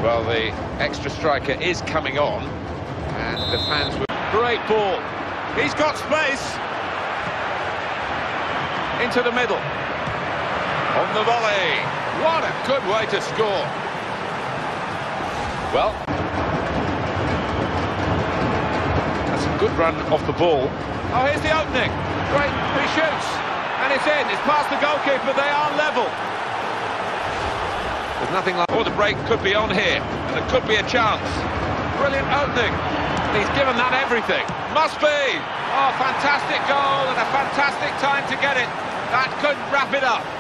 Well, the extra striker is coming on, and the fans will... Great ball. He's got space. Into the middle. On the volley. What a good way to score. Well, that's a good run off the ball. Oh, here's the opening. Great, he shoots. And it's in. It's past the goalkeeper. They are level. There's nothing like... Oh, the break could be on here, and there could be a chance. Brilliant opening. He's given that everything. Must be. Oh, fantastic goal and a fantastic time to get it. That could wrap it up.